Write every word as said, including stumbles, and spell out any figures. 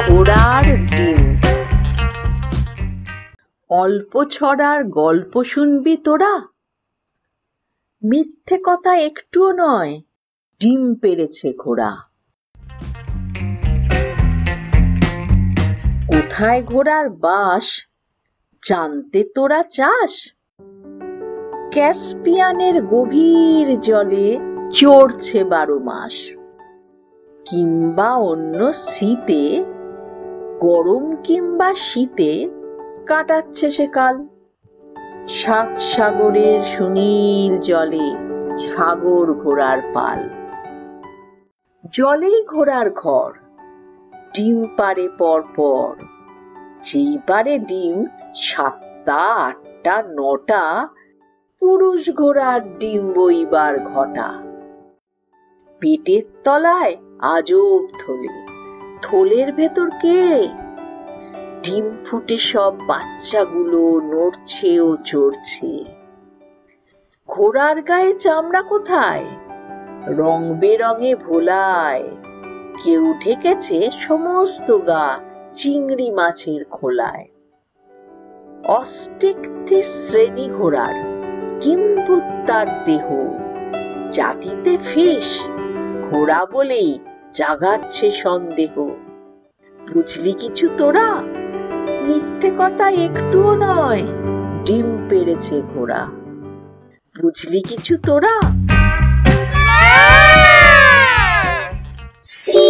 ঘোড়ার ডিম। অল্প ছড়ার গল্প শুনবি তোরা? মিথ্যে কথা একটুও নয়, ডিম পেড়েছে ঘোড়া। কোথায় ঘোড়ার বাস জানতে তোরা চাস? ক্যাসপিয়ানের গভীর জলে চড়ছে বারো মাস, কিংবা অন্য শীতে, গরম কিংবা শীতে কাটাচ্ছে সে কাল। সাত সাগরের সুনীল জলে সাগর ঘোড়ার পাল। জলেই ঘোড়ার ঘর, ডিম পাড়ে পর পর। যেই পারে ডিম সাতটা আটটা নটা, পুরুষ ঘোড়ার ডিম বইবার ঘটা। পেটের তলায় আজব থলে, থলের ভেতর কে? ডিম ফুটে সব বাচ্চাগুলো নড়ছে ও চড়ছে। ঘোড়ার গায়ে চামড়া কোথায়? রং বেরঙে ভোলায়। কেউ ঢেকেছে সমস্ত গা চিংড়ি মাছের খোলায়। অস্টেকথিস শ্রেণী ঘোড়ার, কিম্ভূত তার দেহ। জাতিতে ফিস, ঘোড়া বলেই জাগাচ্ছে সন্দেহ। বুঝলি কিছু তোরা? মিথ্যে কথা একটুও নয়, ডিম পেড়েছে ঘোড়া। বুঝলি কিছু তোরা?